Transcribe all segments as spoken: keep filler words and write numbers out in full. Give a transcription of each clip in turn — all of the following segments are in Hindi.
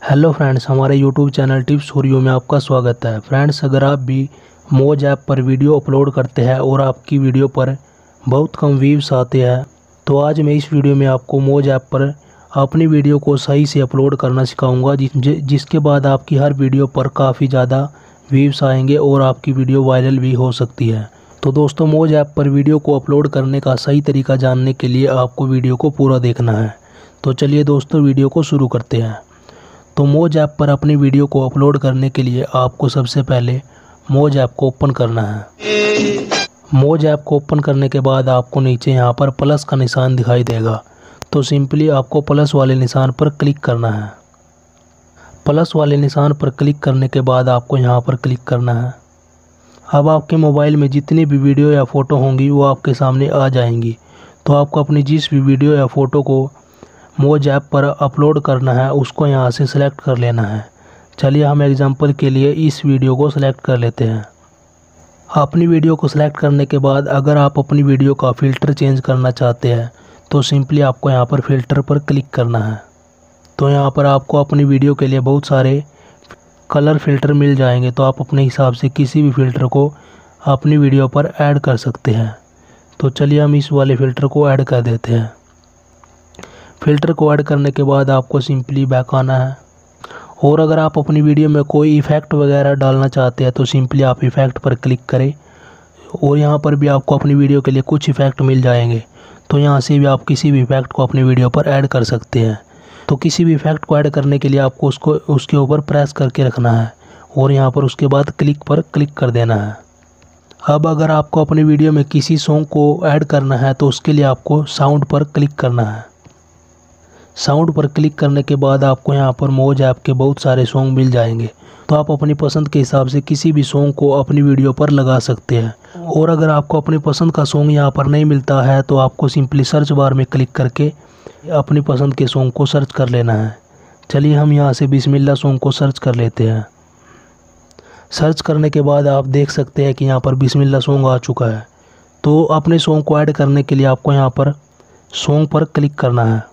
हेलो फ्रेंड्स, हमारे YouTube channel tips for you में आपका स्वागत है। फ्रेंड्स, अगर आप भी मोज ऐप पर वीडियो अपलोड करते हैं और आपकी वीडियो पर बहुत कम व्यूज़ आते हैं, तो आज मैं इस वीडियो में आपको मोज ऐप पर अपनी वीडियो को सही से अपलोड करना सिखाऊंगा, जिस जिसके बाद आपकी हर वीडियो पर काफ़ी ज़्यादा व्यूज़ आएंगे और आपकी वीडियो वायरल भी हो सकती है। तो दोस्तों, मोज ऐप पर वीडियो को अपलोड करने का सही तरीका जानने के लिए आपको वीडियो को पूरा देखना है। तो चलिए दोस्तों, वीडियो को शुरू करते हैं। तो मोज ऐप पर अपनी वीडियो को अपलोड करने के लिए आपको सबसे पहले मोज ऐप को ओपन करना है। मोज ऐप को ओपन करने के बाद आपको नीचे यहाँ पर प्लस का निशान दिखाई देगा, तो सिंपली आपको प्लस वाले निशान पर क्लिक करना है। प्लस वाले निशान पर क्लिक करने के बाद आपको यहाँ पर क्लिक करना है। अब आपके मोबाइल में जितनी भी वीडियो या फ़ोटो होंगी वो आपके सामने आ जाएंगी। तो आपको अपनी जिस भी वीडियो या फ़ोटो को मोज ऐप पर अपलोड करना है उसको यहाँ से सिलेक्ट कर लेना है। चलिए हम एग्जांपल के लिए इस वीडियो को सिलेक्ट कर लेते हैं। अपनी वीडियो को सिलेक्ट करने के बाद अगर आप अपनी वीडियो का फ़िल्टर चेंज करना चाहते हैं तो सिंपली आपको यहाँ पर फ़िल्टर पर क्लिक करना है। तो यहाँ पर आपको अपनी वीडियो के लिए बहुत सारे कलर फ़िल्टर मिल जाएंगे, तो आप अपने हिसाब से किसी भी फ़िल्टर को अपनी वीडियो पर ऐड कर सकते हैं। तो चलिए हम इस वाले फ़िल्टर को ऐड कर देते हैं। फ़िल्टर को ऐड करने के बाद आपको सिंपली बैक आना है, और अगर आप अपनी वीडियो में कोई इफ़ेक्ट वगैरह डालना चाहते हैं तो सिंपली आप इफ़ेक्ट पर क्लिक करें, और यहाँ पर भी आपको अपनी वीडियो के लिए कुछ इफ़ेक्ट मिल जाएंगे। तो यहाँ से भी आप किसी भी इफ़ेक्ट को अपनी वीडियो पर ऐड कर सकते हैं। तो किसी भी इफ़ेक्ट को ऐड करने के लिए आपको उसको उसके ऊपर प्रेस करके रखना है, और यहाँ पर उसके बाद क्लिक पर क्लिक कर देना है। अब अगर आपको अपनी वीडियो में किसी सॉन्ग को ऐड करना है तो उसके लिए आपको साउंड पर क्लिक करना है। साउंड पर क्लिक करने के बाद आपको यहाँ पर मोज ऐप के बहुत सारे सॉन्ग मिल जाएंगे, तो आप अपनी पसंद के हिसाब से किसी भी सॉन्ग को अपनी वीडियो पर लगा सकते हैं। और अगर आपको अपनी पसंद का सॉन्ग यहाँ पर नहीं मिलता है तो आपको सिंपली सर्च बार में क्लिक करके अपनी पसंद के सॉन्ग को सर्च कर लेना है। चलिए हम यहाँ से बिस्मिल्लाह सॉन्ग को सर्च कर लेते हैं। सर्च करने के बाद आप देख सकते हैं कि यहाँ पर बिस्मिल्लाह सॉन्ग आ चुका है। तो अपने सॉन्ग को ऐड करने के लिए आपको यहाँ पर सॉन्ग पर क्लिक करना है।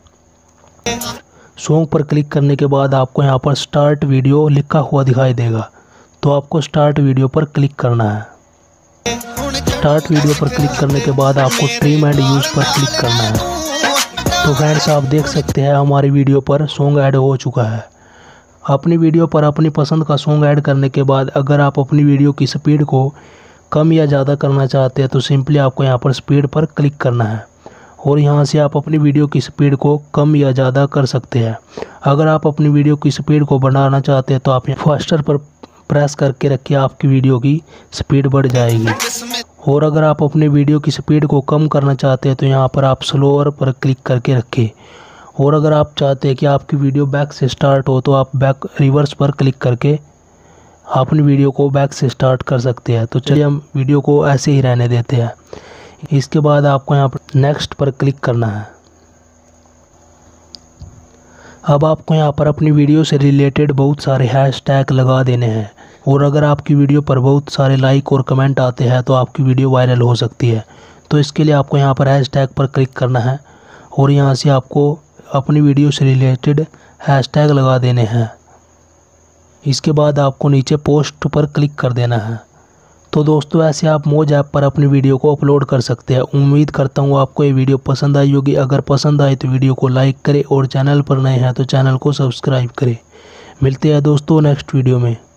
सॉन्ग पर क्लिक करने के बाद आपको यहाँ पर स्टार्ट वीडियो लिखा हुआ दिखाई देगा, तो आपको स्टार्ट वीडियो पर क्लिक करना है। स्टार्ट वीडियो पर क्लिक करने के बाद आपको ट्रिम एंड यूज़ पर क्लिक करना है। तो फ्रेंड्स, आप देख सकते हैं हमारी वीडियो पर सॉन्ग ऐड हो चुका है। अपनी वीडियो पर अपनी पसंद का सॉन्ग ऐड करने के बाद अगर आप अपनी वीडियो की स्पीड को कम या ज़्यादा करना चाहते हैं तो सिंपली आपको यहाँ पर स्पीड पर क्लिक करना है, और यहाँ से आप अपनी वीडियो की स्पीड को कम या ज़्यादा कर सकते हैं। अगर आप अपनी वीडियो की स्पीड को बढ़ाना चाहते हैं तो आप फास्टर पर प्रेस करके रखिए, आपकी वीडियो की स्पीड बढ़ जाएगी। और अगर आप अपनी वीडियो की स्पीड को कम करना चाहते हैं तो यहाँ पर आप स्लोअर पर क्लिक करके रखें। और अगर आप चाहते हैं कि आपकी वीडियो बैक से स्टार्ट हो तो आप बैक रिवर्स पर क्लिक करके अपनी वीडियो को बैक से स्टार्ट कर सकते हैं। तो चलिए हम वीडियो को ऐसे ही रहने देते हैं। इसके बाद आपको यहाँ पर नेक्स्ट पर क्लिक करना है। अब आपको यहाँ पर अपनी वीडियो से रिलेटेड बहुत सारे हैशटैग लगा देने हैं, और अगर आपकी वीडियो पर बहुत सारे लाइक और कमेंट आते हैं तो आपकी वीडियो वायरल हो सकती है। तो इसके लिए आपको यहाँ पर हैशटैग पर क्लिक करना है, और यहाँ से आपको अपनी वीडियो से रिलेटेड हैशटैग लगा देने हैं। इसके बाद आपको नीचे पोस्ट पर क्लिक कर देना है। तो दोस्तों, ऐसे आप मोज ऐप पर अपनी वीडियो को अपलोड कर सकते हैं। उम्मीद करता हूँ आपको ये वीडियो पसंद आई होगी। अगर पसंद आए तो वीडियो को लाइक करें, और चैनल पर नए हैं तो चैनल को सब्सक्राइब करें। मिलते हैं दोस्तों नेक्स्ट वीडियो में।